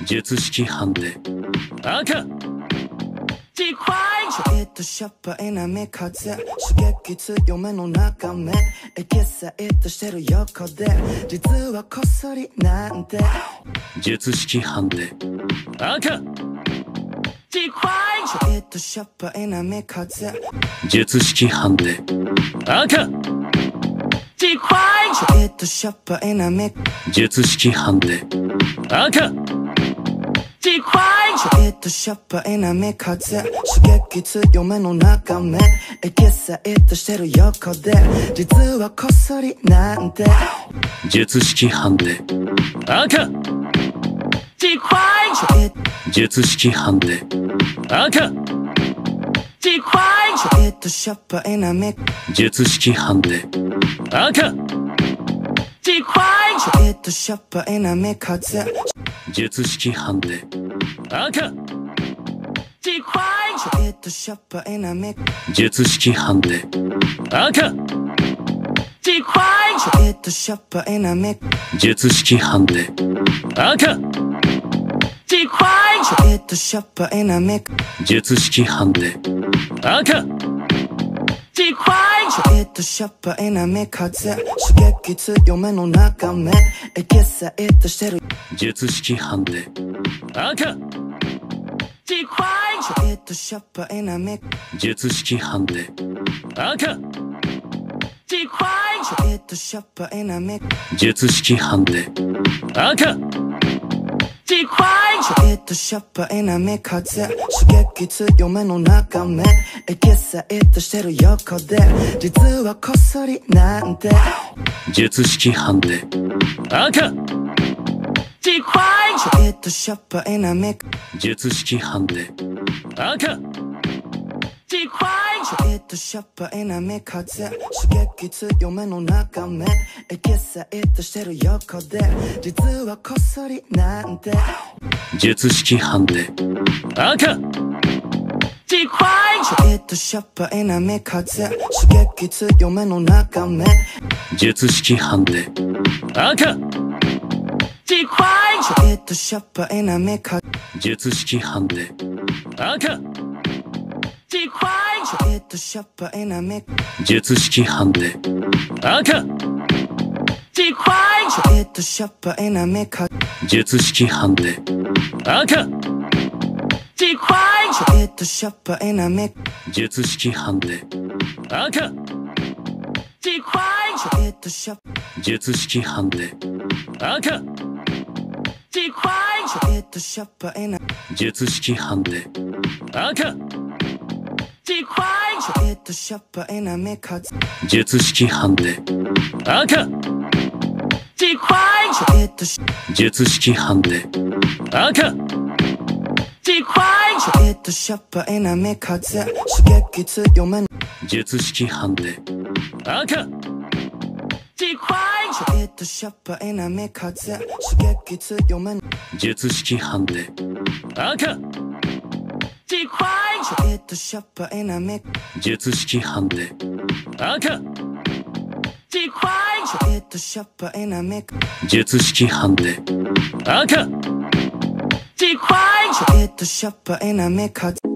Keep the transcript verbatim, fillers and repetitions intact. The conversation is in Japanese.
術式判定赤ちょっとしょっぱいな目風刺激強めの中目エキサイトしてる横で実はこっそりなんて術式判定赤ちょっとしょっぱいな目風術式判定赤ちょっとしょっぱいな目術式判定赤ちょっとしょっぱいな目風刺激強めの中目エキサイトしてる横で実はこっそりなんて術式判定赤術式判定赤ちょっとしょっぱいな目術式判定赤ちょっとしょっぱいな目風術式判定赤ちょっとしょっぱいな目術式判定赤ちょっとしょっぱいな目術式判定赤ちょっとしょっぱいな目術式判定赤ちょっとしょっぱいな目風刺激強めの中目エキサイトしてる術式判定赤ちょっとしょっぱいな目術式判定赤ちょっとしょっぱいな目術式判定赤ちょっとしょっぱいな目風刺激強めの中目エキサイトしてる横で実はこっそりなんて術式判定赤ちょっとしょっぱいな目術式判定赤ちょっとしょっぱいな目風刺激強めの中目エキサイトしてる横で実はこっそりなんて術式判定赤ちょっとしょっぱいな目風刺激強めの中目術式判定赤ちょっとしょっぱいな目風術式判定赤ちょっとしょっぱいな目術式判定赤ちょっとしょっぱいな目風術式判定赤ちょっとしょっぱいな目術式判定赤ちょっとしょ術式判定赤ちょっとしょっぱいな術式判定赤ちょっとしょっぱいな目風術式判定赤ちょっとし術式判定赤ちょっとしょっぱいな目風刺激強めの術式判定赤ちょっとしょっぱいな目風刺激強めの術式判定赤ちょっとしょっぱいな目術式判定赤ちょっとしょっぱいな目術式判定赤ちょっとしょっぱいな目風